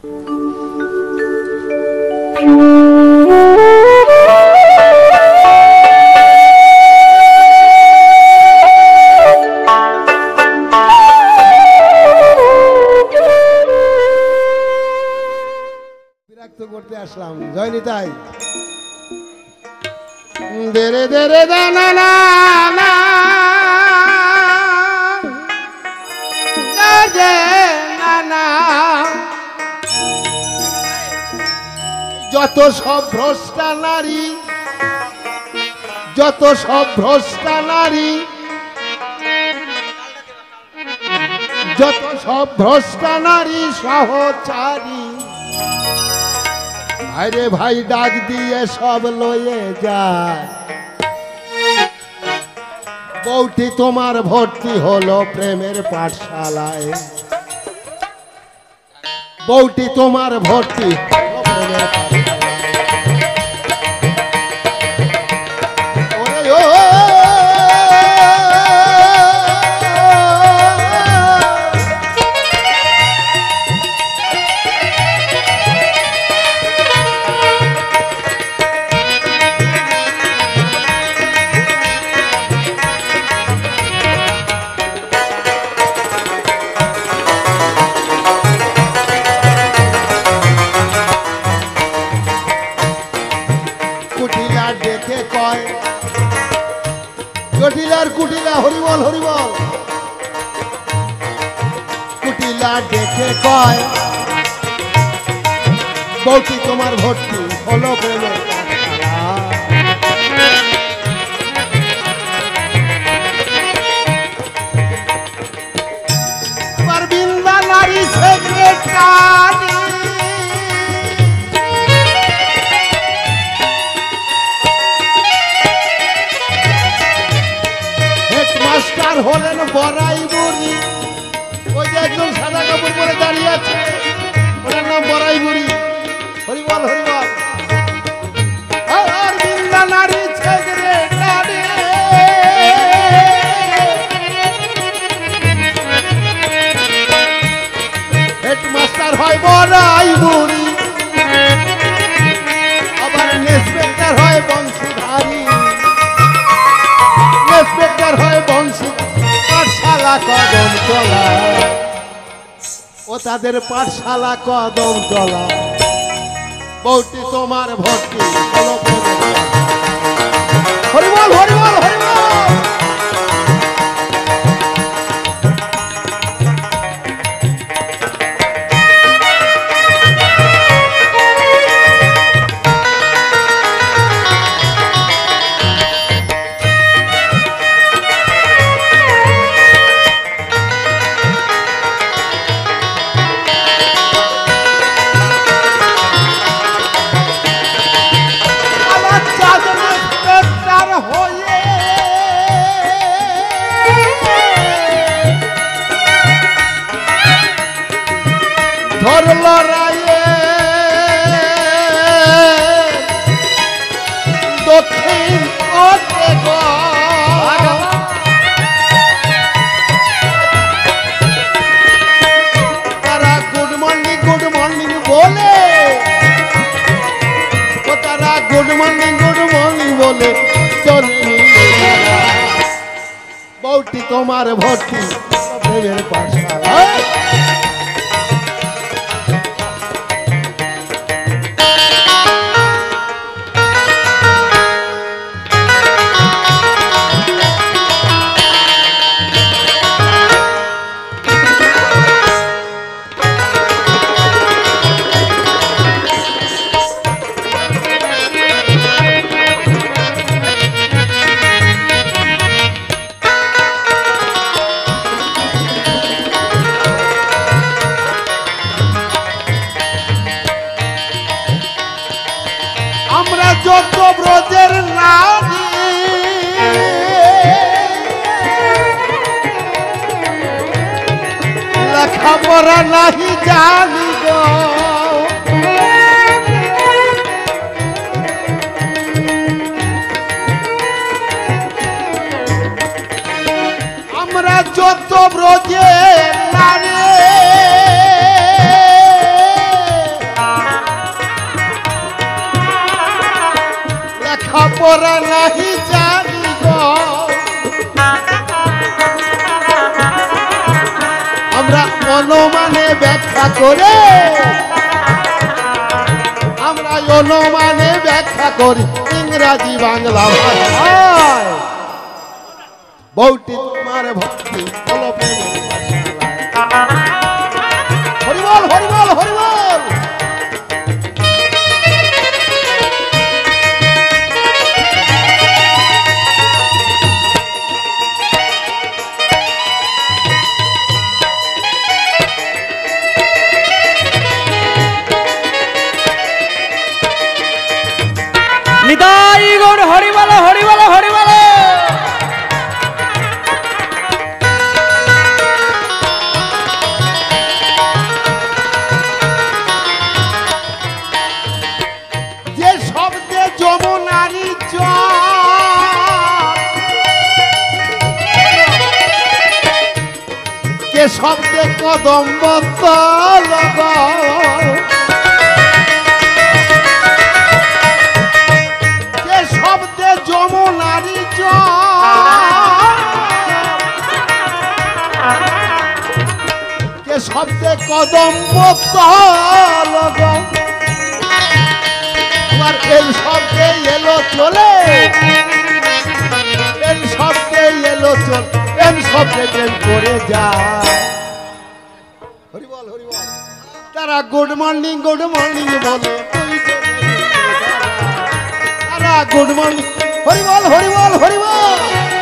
বিরক্ত করতে আসলাম জয়নি তাই দেরে দেরে দানা না না যত সব ভ্রষ্টা নারী যত সব ভ্রষ্টা নারী যত সব ভ্রষ্টা নারী সহচারী আরে ভাই ডাক দিয়ে সব লয়ে যায় বউটি তোমার ভর্তি হলো প্রেমের পাঠশালায় বউটি তোমার ভর্তি হলো প্রেমের পাঠশালায় কুটিলার কুটিলা হরিবল হরিবল কুটিলা দেখে কয় বউটি তোমার ভর্তি হলো প্রেমের পাঠশালা বৃন্দা নারী সেক্রেটারি মাস্টার হলেন বড়াই বুড়ি ওই যে একজন সাদা কাপড় পরে দাঁড়িয়ে আছে ওনার নাম বড়াই বুড়ি হরিবল হরিবল আর বৃন্দা নারী সেক্রেটারি হেড মাস্টার হয় বড়াই বুড়ি আবার ইন্সপেক্টর হয় বংশীধারী ইন্সপেক্টর হয় বংশী পাঠশালা কদম তলা ও তাদের পাঠশালা কদম তলা বউটি তোমার ভর্তি হরিবল হরিবল হরিবল লড়াইয়ে দক্ষিণ তারা গুড মর্নিং বলে ও তারা গুড মর্নিং বলে চলে বউটি তোমার ভর্তি প্রেমের পাঠশালা যত ব্রজের নারী লেখাপড়া নাহি জানি গো আমরা যত ব্রজের নারী আমরা নাহি জানি গো, আমরা অনুমানে ব্যাখ্যা করে, আমরা অনুমানে ব্যাখ্যা করি ইংরাজি বাংলা ভাষায়। বউটি তোমার ভক্তি হলো প্রেমের পাঠশালায়। হরিবল হরিবল হরিবল। নিতাই গৌর হরিবল হরিবল হরিবল। যে শব্দে যমুনারি জল, যে শব্দে কদম্ব তল গো, যে শব্দে যমুনারি জল, যে শব্দে কদম্ব তল গো, এই শব্দে এলো চলে, এই শব্দে এলো চল, এই শব্দে প্রেম করে যায়। হরিবল হরিবল। তারা গুড মর্নিং বলে, তারা গুড মর্নিং। হরিবল হরিবল হরিবল।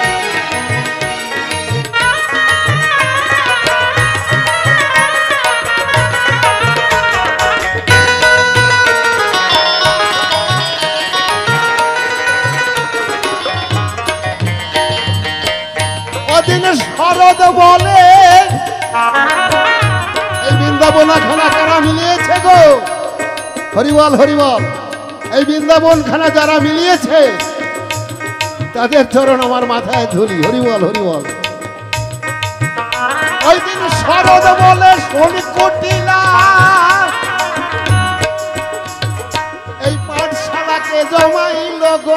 ওদিন শরৎ বলে, এই বৃন্দাবন খানা কারা মিলিয়েছে গো? হরিবল হরিবল। এই বৃন্দাবন খানা যারা মিলিয়েছে তাদের চরণ আমার মাথায় ধুলি। হরিবল হরিবল। ওই দিন শরৎ বলে শনি কুটিলা, এই পাঠশালাকে জমাইল গো।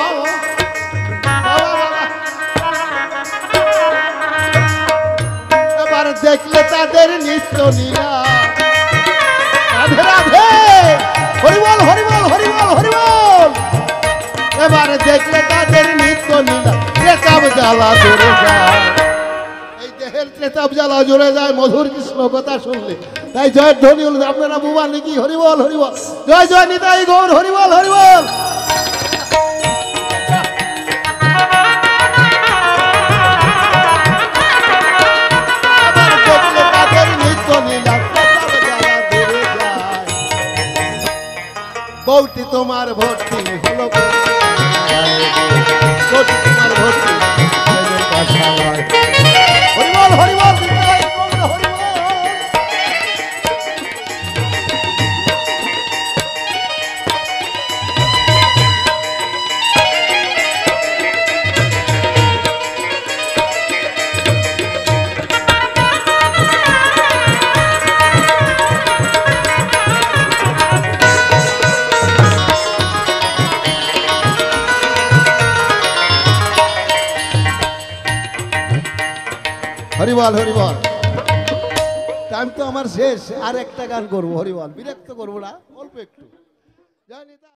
দেখলে তাদের নিত্য লীলা। রাধে রাধে। হরিবল হরিবল হরিবল হরিবল। এবারে দেখলে তাদের নিত্য লীলা। ত্রেতাব জ্বালা জোরে যায়, এই দেহের ত্রেতাব জ্বালা জোরে যায় মধুর কৃষ্ণ কথা শুনলে। তাই জয়ের ধ্বনি হল আপনারা বুবা নাকি? হরিবল হরিবল। জয় জয় নিতাই গৌর। হরিবল হরিবল। বউটি তোমার ভর্তি হলো, বউটি তোমার ভর্তি হরিবল হরিবল হরিবল। হরিবল হরিবল। টাইম তো আমার শেষ, আর একটা গান করবো। হরিবল, বিরক্ত করবো না, অল্প একটু। জয় নিতাই।